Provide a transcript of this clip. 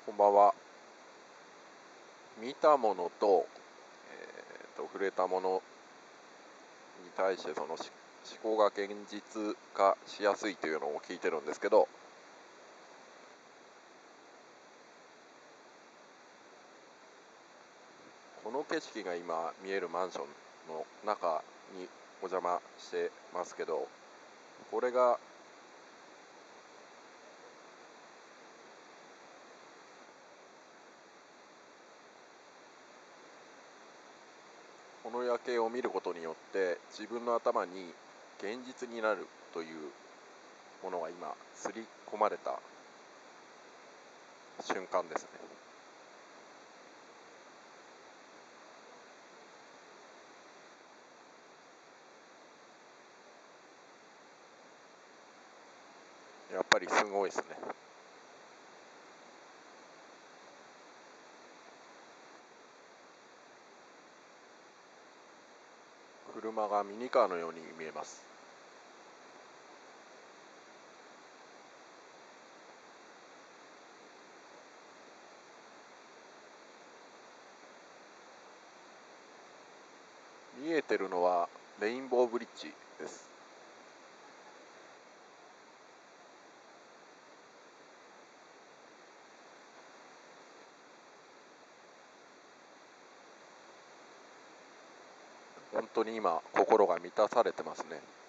こんばんは。見たものと、触れたものに対して思考が現実化しやすいというのを聞いてるんですけど、この景色が今見えるマンションの中にお邪魔してますけど、これがこの夜景を見ることによって自分の頭に現実になるというものが今刷り込まれた瞬間ですね。やっぱりすごいですね。車がミニカーのように見えます。見えてるのはレインボーブリッジです。本当に今心が満たされてますね。